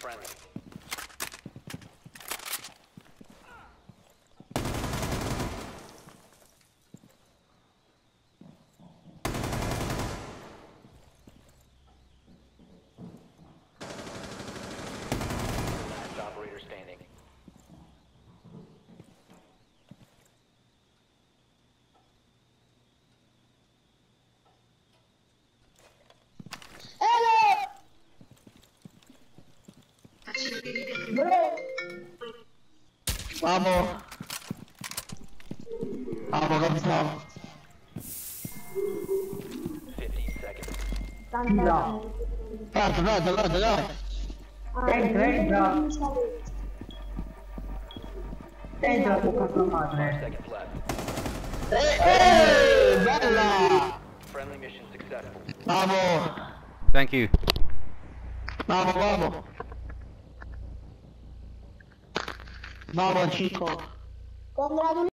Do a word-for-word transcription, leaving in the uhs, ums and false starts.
friendly. Last operator standing. Vamos. Vamos, capitano. fifteen seconds. No. Guarda, guarda, guarda, dai. Entra, entra. Entra tu cazzo madre. Seconds left. Eh, bella. Friendly mission successful. Vamos. Thank you. Vamos, vamos. Vamos, chico. Congratulations.